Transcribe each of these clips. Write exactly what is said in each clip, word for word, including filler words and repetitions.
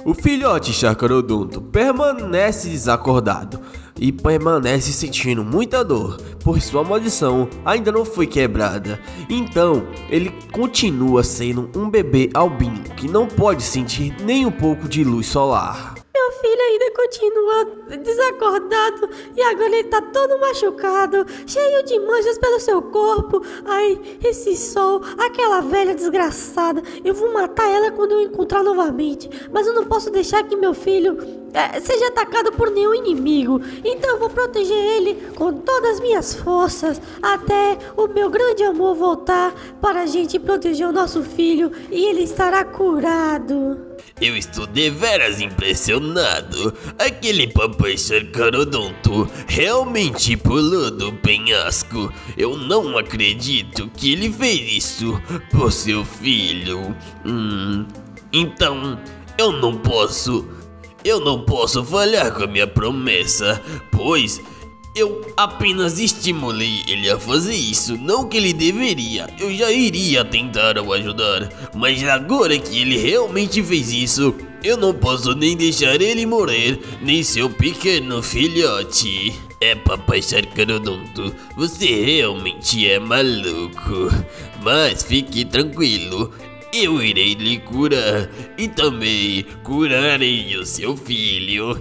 O filhote Chacarodonto permanece desacordado e permanece sentindo muita dor, pois sua maldição ainda não foi quebrada. Então, ele continua sendo um bebê albino que não pode sentir nem um pouco de luz solar. Meu filho ainda continua desacordado e agora ele tá todo machucado, cheio de manchas pelo seu corpo. Ai, esse sol, aquela velha desgraçada, eu vou matar ela quando eu encontrar novamente. Mas eu não posso deixar que meu filho é, seja atacado por nenhum inimigo. Então eu vou proteger ele com todas as minhas forças até o meu grande amor voltar para a gente proteger o nosso filho e ele estará curado. Eu estou deveras impressionado. Aquele papai Chacarodonto realmente pulou do penhasco. Eu não acredito que ele fez isso por seu filho. Hum, então eu não posso, eu não posso falhar com a minha promessa, pois eu apenas estimulei ele a fazer isso, não que ele deveria. Eu já iria tentar o ajudar, mas agora que ele realmente fez isso, eu não posso nem deixar ele morrer, nem seu pequeno filhote. É, papai Chacarodonto, você realmente é maluco. Mas fique tranquilo, eu irei lhe curar e também curarei o seu filho.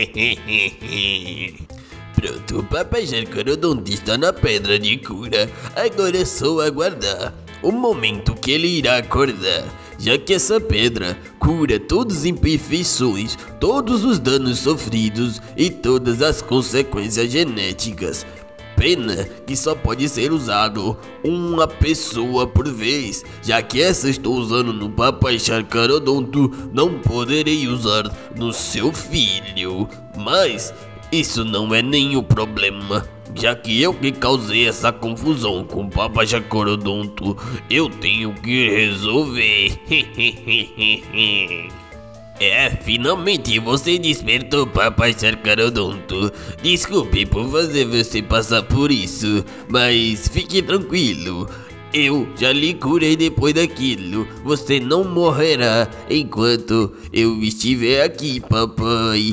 Pronto, o papai Chacarodonto está na pedra de cura. Agora é só aguardar o momento que ele irá acordar, já que essa pedra cura todas as imperfeições, todos os danos sofridos e todas as consequências genéticas. Pena que só pode ser usado uma pessoa por vez, já que essa estou usando no papai Chacarodonto, não poderei usar no seu filho. Mas isso não é nenhum problema, já que eu que causei essa confusão com o papai Chacarodonto, eu tenho que resolver. É, finalmente você despertou, papai Chacarodonto. Desculpe por fazer você passar por isso, mas fique tranquilo. Eu já lhe curei depois daquilo. Você não morrerá enquanto eu estiver aqui, papai.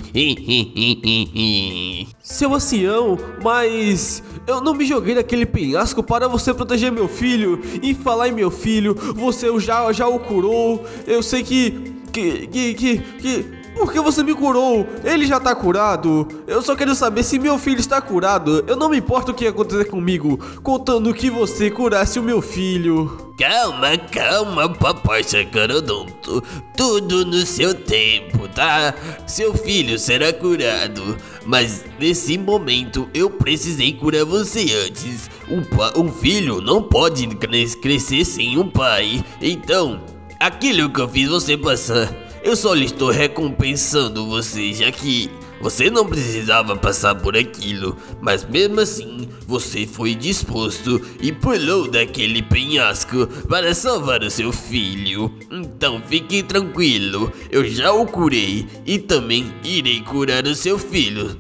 Seu ancião, mas eu não me joguei naquele penhasco para você proteger meu filho. E falar em meu filho, você já, já o curou. Eu sei que... Que, que, que, que... Por que você me curou? Ele já tá curado. Eu só quero saber se meu filho está curado. Eu não me importo o que ia acontecer comigo, contando que você curasse o meu filho. Calma, calma, papai Chacarodonto. Tudo no seu tempo, tá? Seu filho será curado. Mas nesse momento eu precisei curar você antes. Um, pa um filho não pode crescer sem um pai. Então, aquilo que eu fiz você passar, eu só lhe estou recompensando você, já que você não precisava passar por aquilo. Mas mesmo assim, você foi disposto e pulou daquele penhasco para salvar o seu filho. Então fique tranquilo, eu já o curei e também irei curar o seu filho.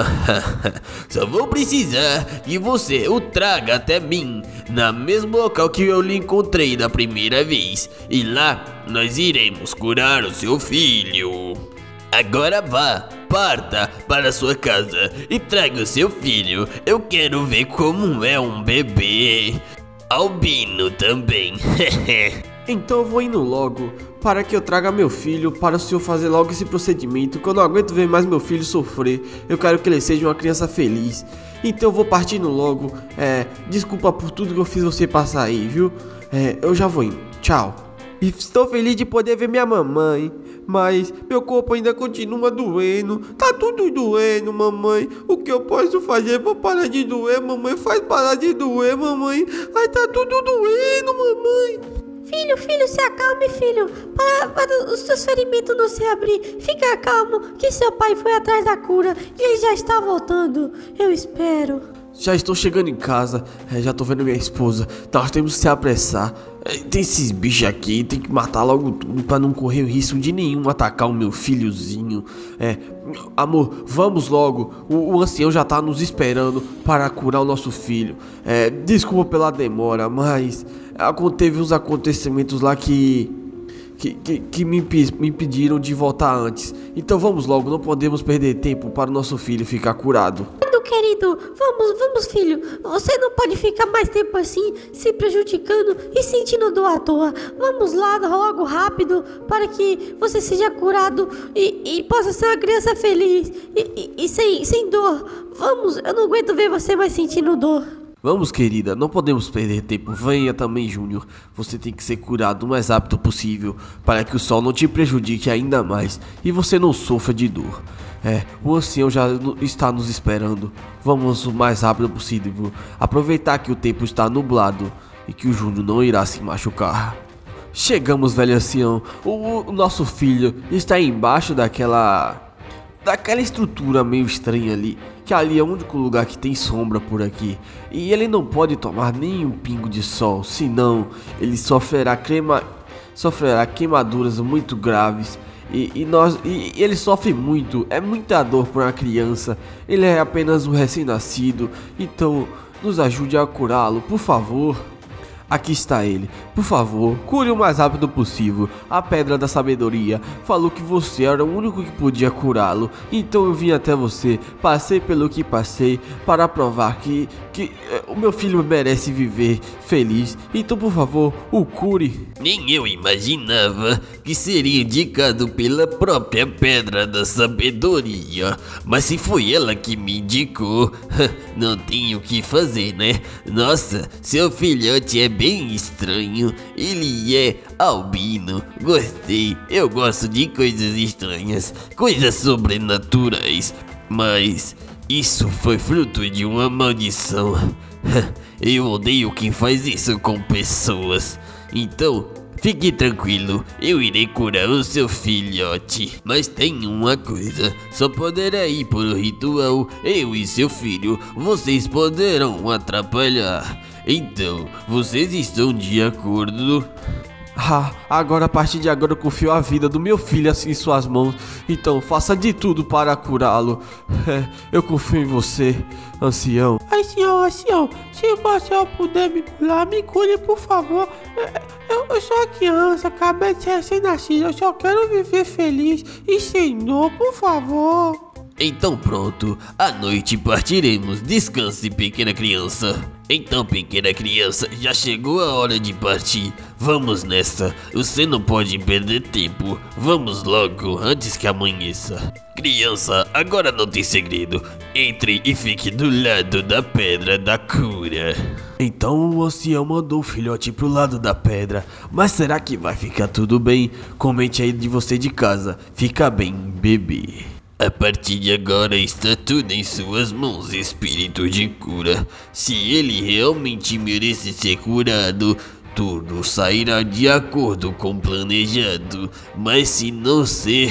Só vou precisar que você o traga até mim, na mesmo local que eu lhe encontrei da primeira vez, e lá nós iremos curar o seu filho. Agora vá, parta para sua casa e traga o seu filho. Eu quero ver como é um bebê albino também. Então eu vou indo logo, para que eu traga meu filho, para o senhor fazer logo esse procedimento, que eu não aguento ver mais meu filho sofrer. Eu quero que ele seja uma criança feliz. Então eu vou partindo logo. É, desculpa por tudo que eu fiz você passar aí, viu? É, eu já vou indo. Tchau. E estou feliz de poder ver minha mamãe, mas meu corpo ainda continua doendo. Tá tudo doendo, mamãe. O que eu posso fazer pra parar de doer, mamãe? Faz parar de doer, mamãe. Ai, tá tudo doendo, mamãe. Filho, filho, se acalme, filho, para, para os seus ferimentos não se abrir. Fica calmo, que seu pai foi atrás da cura e ele já está voltando, eu espero. Já estou chegando em casa, é, já tô vendo minha esposa. Nós temos que se apressar. É, tem esses bichos aqui, tem que matar logo tudo pra não correr o risco de nenhum atacar o meu filhozinho. É, amor, vamos logo. O, o ancião já tá nos esperando para curar o nosso filho. É, desculpa pela demora, mas teve uns acontecimentos lá que que, que, que me, me impediram de voltar antes. Então vamos logo, não podemos perder tempo para o nosso filho ficar curado. Querido, vamos, vamos filho, você não pode ficar mais tempo assim, se prejudicando e sentindo dor à toa. Vamos lá logo rápido, para que você seja curado e, e possa ser uma criança feliz e, e, e sem, sem dor. Vamos, eu não aguento ver você mais sentindo dor. Vamos, querida, não podemos perder tempo. Venha também, Júnior. Você tem que ser curado o mais rápido possível, para que o sol não te prejudique ainda mais e você não sofra de dor. É, o ancião já está nos esperando. Vamos o mais rápido possível. Aproveitar que o tempo está nublado e que o Júnior não irá se machucar. Chegamos, velho ancião. O, o nosso filho está embaixo daquela... Daquela estrutura meio estranha ali. Que ali é o único lugar que tem sombra por aqui. E ele não pode tomar nem um pingo de sol. Senão ele sofrerá, crema... sofrerá queimaduras muito graves. E, e, nós, e, e ele sofre muito, é muita dor para uma criança. Ele é apenas um recém-nascido. Então nos ajude a curá-lo, por favor. Aqui está ele, por favor, cure o mais rápido possível. A pedra da sabedoria falou que você era o único que podia curá-lo. Então eu vim até você, passei pelo que passei, para provar que, que eh, o meu filho merece viver feliz. Então por favor, o cure. Nem eu imaginava que seria indicado pela própria pedra da sabedoria. Mas se foi ela que me indicou, não tenho o que fazer, né? Nossa, seu filhote é bem estranho. Ele é albino. Gostei. Eu gosto de coisas estranhas, coisas sobrenaturais. Mas isso foi fruto de uma maldição. Eu odeio quem faz isso com pessoas. Então, fique tranquilo, eu irei curar o seu filhote. Mas tem uma coisa, só poderá ir por o ritual. Eu e seu filho, vocês poderão atrapalhar. Então, vocês estão de acordo? Ah, agora a partir de agora eu confio a vida do meu filho em suas mãos. Então faça de tudo para curá-lo. É, eu confio em você, ancião. Ancião, ancião, se você puder me curar, me cure, por favor. Eu, eu sou uma criança, acabei de ser recém-nascido. Eu só quero viver feliz e sem dor, por favor. Então pronto, à noite partiremos. Descanse, pequena criança. Então, pequena criança, já chegou a hora de partir. Vamos nessa, você não pode perder tempo. Vamos logo, antes que amanheça. Criança, agora não tem segredo. Entre e fique do lado da pedra da cura. Então o ancião mandou o filhote pro lado da pedra. Mas será que vai ficar tudo bem? Comente aí de você de casa. Fica bem, bebê. A partir de agora está tudo em suas mãos, espírito de cura. Se ele realmente merece ser curado, tudo sairá de acordo com o planejado. Mas se não ser...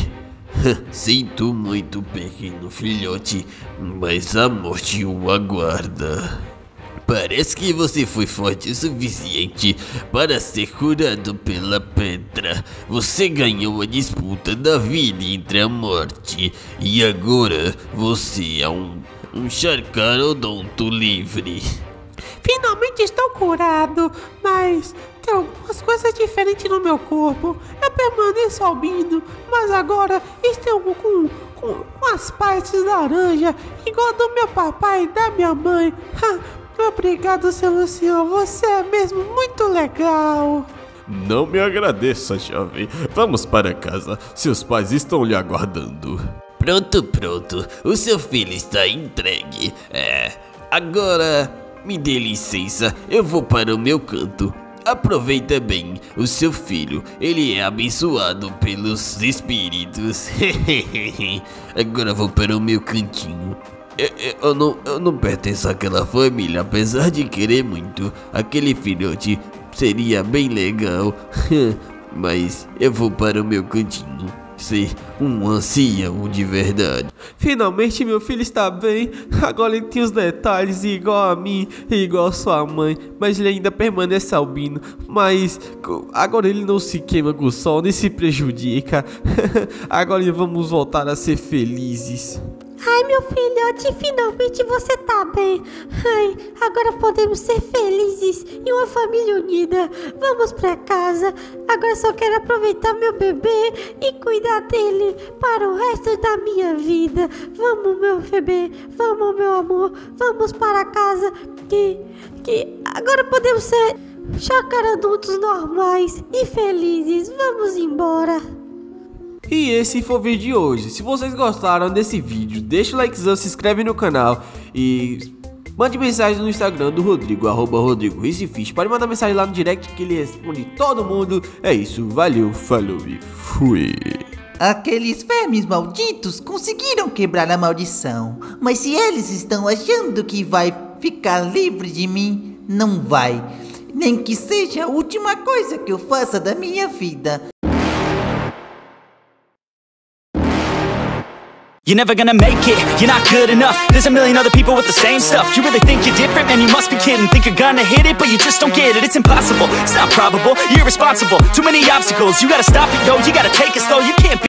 Sinto muito, pequeno filhote, mas a morte o aguarda. Parece que você foi forte o suficiente para ser curado pela pedra. Você ganhou a disputa da vida entre a morte. E agora você é um, um Charcarodonto livre. Finalmente estou curado, mas tem algumas coisas diferentes no meu corpo. Eu permaneço albino, mas agora estou com, com, com as partes laranja, igual do meu papai e da minha mãe. Obrigado, seu ancião, você é mesmo muito legal. Não me agradeça, jovem. Vamos para casa, seus pais estão lhe aguardando. Pronto, pronto, o seu filho está entregue. É, agora me dê licença, eu vou para o meu canto. Aproveita bem, o seu filho, ele é abençoado pelos espíritos. Agora vou para o meu cantinho. Eu, eu, eu, não, eu não pertenço àquela família, apesar de querer muito. Aquele filhote seria bem legal. Mas eu vou para o meu cantinho, ser um ancião de verdade. Finalmente meu filho está bem. Agora ele tem os detalhes igual a mim e igual a sua mãe. Mas ele ainda permanece albino. Mas agora ele não se queima com o sol, nem se prejudica. Agora vamos voltar a ser felizes. Ai, meu filhote, finalmente você tá bem. Ai, agora podemos ser felizes e uma família unida. Vamos pra casa. Agora só quero aproveitar meu bebê e cuidar dele para o resto da minha vida. Vamos, meu bebê. Vamos, meu amor. Vamos para casa. Que, que agora podemos ser chacaradultos normais e felizes. Vamos embora. E esse foi o vídeo de hoje. Se vocês gostaram desse vídeo, deixa o likezão, se inscreve no canal e mande mensagem no Instagram do Rodrigo, arroba Rodrigo Recife. Pode mandar mensagem lá no direct que ele responde todo mundo. É isso, valeu, falou e fui. Aqueles vermes malditos conseguiram quebrar a maldição, mas se eles estão achando que vai ficar livre de mim, não vai. Nem que seja a última coisa que eu faça da minha vida. You're never gonna make it, you're not good enough. There's a million other people with the same stuff. You really think you're different? Man, you must be kidding. Think you're gonna hit it, but you just don't get it. It's impossible, it's not probable, you're irresponsible. Too many obstacles, you gotta stop it, yo. You gotta take it slow, you can't be